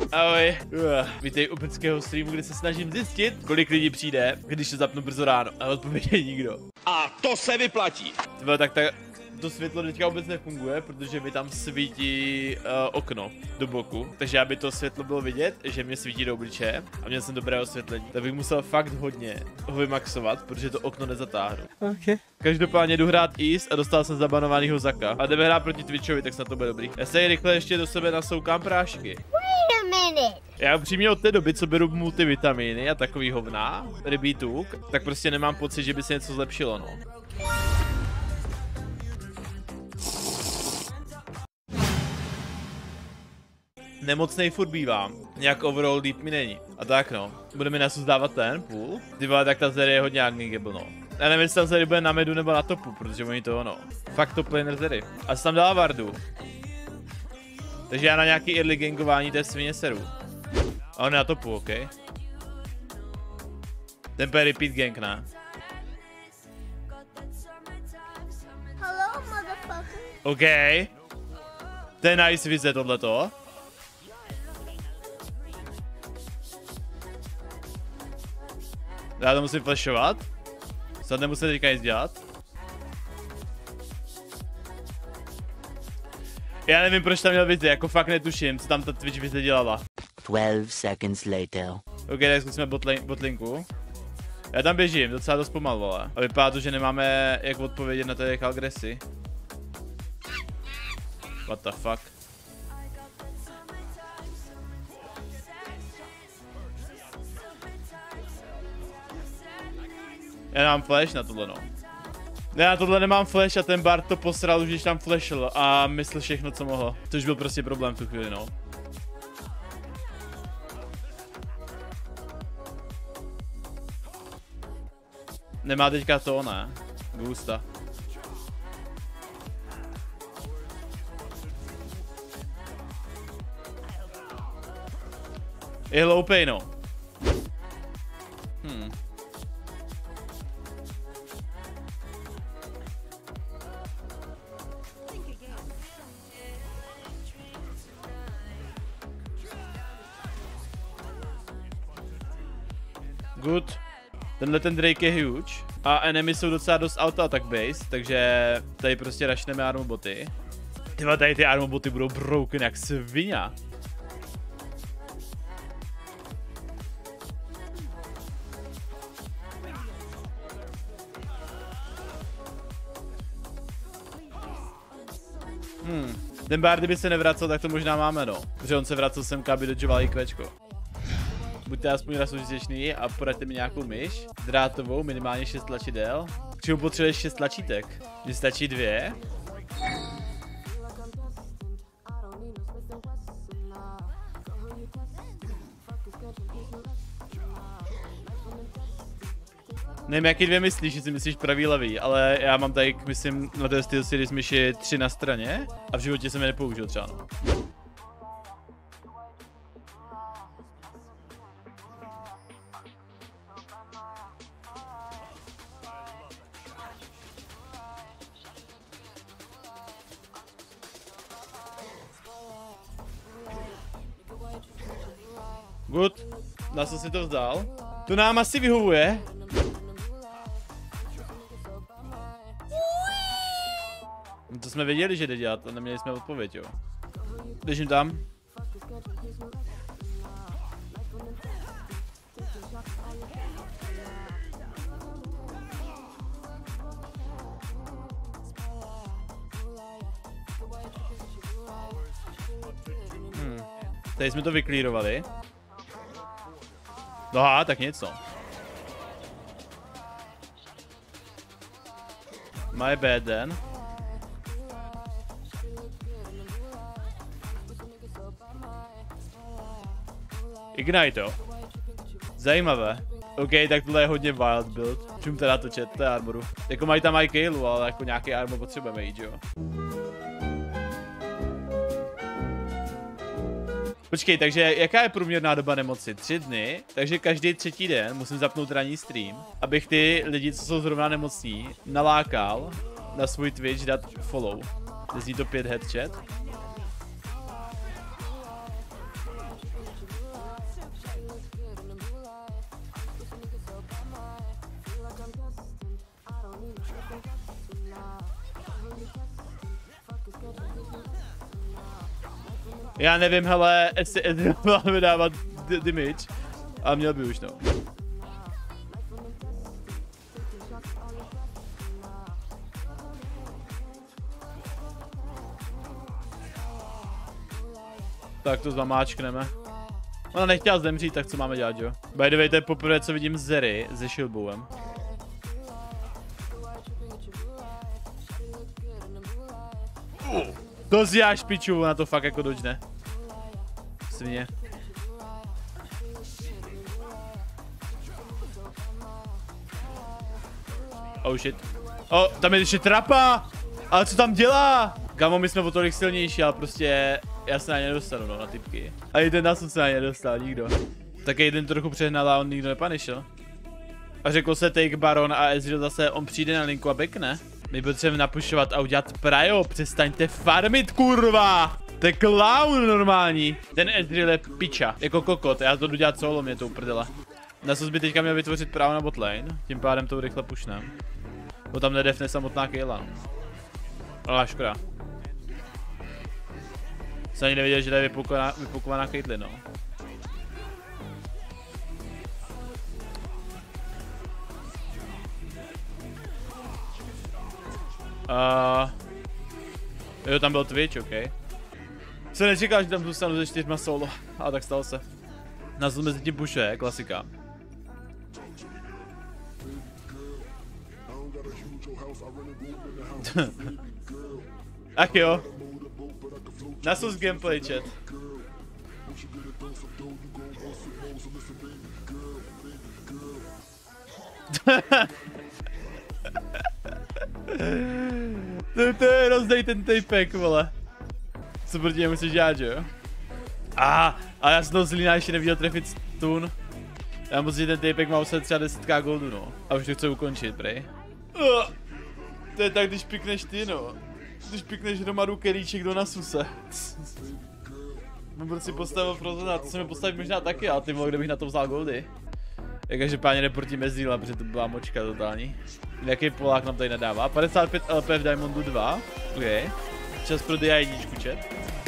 Ahoj. Vítej u peckého streamu, kde se snažím zjistit, kolik lidí přijde, když se zapnu brzo ráno. A odpověď je nikdo. A to se vyplatí. Tyhle, tak to světlo teďka vůbec nefunguje, protože mi tam svítí okno do boku. Takže aby to světlo bylo vidět, že mě svítí do obličeje a měl jsem dobré osvětlení. Tak bych musel fakt hodně ho vymaxovat, protože to okno nezatáhnu. Okay. Každopádně jdu hrát East a dostal jsem zabanovanýho Zaka. A jdeme hrát proti Twitchovi, tak snad to bude dobrý. Já se rychle ještě do sebe nasoukám prášky. Já upřímně od té doby, co beru multivitamíny a takový hovna, rybí tuk, tak prostě nemám pocit, že by se něco zlepšilo, no. Nemocnej furt bývám, nějak overall deep mi není. A tak no, bude mi nasuzdávat ten půl. Ty vole, tak ta série je hodně agnigeable, no. Já nevím, jestli ta série bude na medu nebo na topu, protože oni to ono. Fakt top laner série. A tam dala Vardu. Takže já na nějaký early gangování té svině seru. A on je na topu, ok. Ten je repeat gang, ne? Hello, motherfucker. OK. To je nice vize tohleto. Já to musím flashovat. Snad nemusím teďka nic dělat. Já nevím, proč tam měl vizi, jako fakt netuším, co tam ta Twitch vize dělala. 12 seconds later. OK, tak zkusíme botlinku. Já tam běžím, docela dost pomal, vole. A vypadá to, že nemáme jak odpovědět na té Kalgresi. What the fuck? Já nemám flash na tohle, no. Já na tohle nemám flash a ten Bart to posral už, když tam flashl a myslel všechno, co mohl. Což byl prostě problém v tu chvíli, no. Nemá teďka to, ne? Gusta. Je hloupej, no. Good. Tenhle ten Drake je huge. A enemy jsou docela dost auto attack base, takže tady prostě rushneme armoboty. Tyhle tady ty armoboty budou broken jak svině. Ten Bard, kdyby se nevracel, tak to možná máme, no. Protože on se vracel semka, aby dodžoval IQčko. Buďte aspoň raz užitečný a poraďte mi nějakou myš. Drátovou, minimálně 6 tlačidel. K čemu potřebuješ 6 tlačítek? Mně stačí 2. Nevím, jaký 2 myslíš, jestli myslíš pravý levý, ale já mám tady, myslím, na té SteelSeries myši 3 na straně a v životě jsem je nepoužil třeba, no. Good. Na co si to vzdal? To nám asi vyhovuje. To jsme věděli, že jde dělat a neměli jsme odpověď, jo. Běžím tam. Tady jsme to vyklírovali. Aha, tak něco. My bad then. Ignite, jo. Zajímavé. OK, tak tohle je hodně wild build. Čum teda to chat, to je armoru. Jako mají tam IKailu, ale jako nějaký armor potřebujeme jít, jo. Počkej, takže jaká je průměrná doba nemoci? 3 dny, takže každý 3. den musím zapnout ranní stream, abych ty lidi, co jsou zrovna nemocní, nalákal na svůj Twitch dát follow. Zní to 5 headchat. Já nevím, hele, jestli má vydávat damage, ale měl by už, no. Tak to zmamáčkneme. Ona nechtěla zemřít, tak co máme dělat, jo? By the way, to je poprvé, co vidím Zeri se Shilbowem. To si já špiču, na to fakt jako dodžne. Svině. Oh shit. Oh, tam je ještě trapa! Ale co tam dělá? Kamo, my jsme o tolik silnější, ale prostě já se na ně nedostanu, no, na typky. A i ten nás se na ně nedostal, nikdo. Tak jeden trochu přehnal a on nikdo nepanišel. A řekl se take Baron a Ezreal zase, on přijde na linku a backne. My potřebujeme napušovat a udělat prajo, přestaňte farmit, kurva! To je clown normální. Ten Ezreal je piča, jako kokot, já to jdu dělat solo, mě to uprdele. Nasus by teďka měl vytvořit právo na botlane, tím pádem to rychle pušnem. Bo tam nedefne samotná Kayla. Ale škoda. Jsem ani nevěděl, že tady je vypukovaná Caitlyn, no. Jo, tam byl Twitch, ok. Jsem nečekal, že tam zůstanu se 4 solo, ale tak stalo se. Nasus mezi tím pušuje, klasika. Ach jo. Nasus gameplay chat. To je rozdej ten tapek, vole. Co proti němu musíš dělat, jo? A já jsem toho zlína ještě neviděl trefit stun. Já musím, že ten tapek má uset třeba 10k goldu, no. A už to chci ukončit, prej. To je tak, když pikneš ty, no. Když pikneš hromadu keríček do Nasuse. Mám si postavil Frozena, to se mi postavit možná taky, ale ty vole, kde bych na to vzal goldy. Každopádně neprotíme Ezreala, protože to byla močka totální. Jaký Polák nám tady nedává? 55 LP v Diamondu 2. Ok. Čas pro DI1, chat.